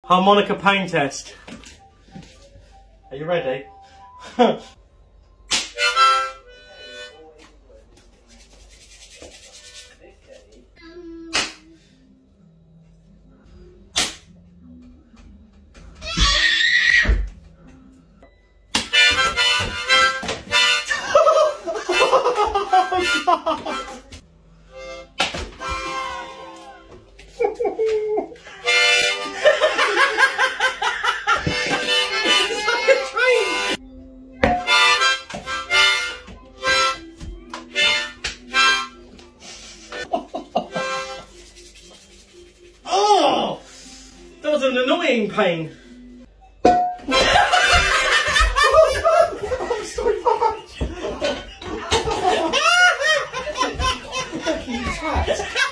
Harmonica pain test. Are you ready? Oh, that was an annoying pain. I'm so bad. You twat.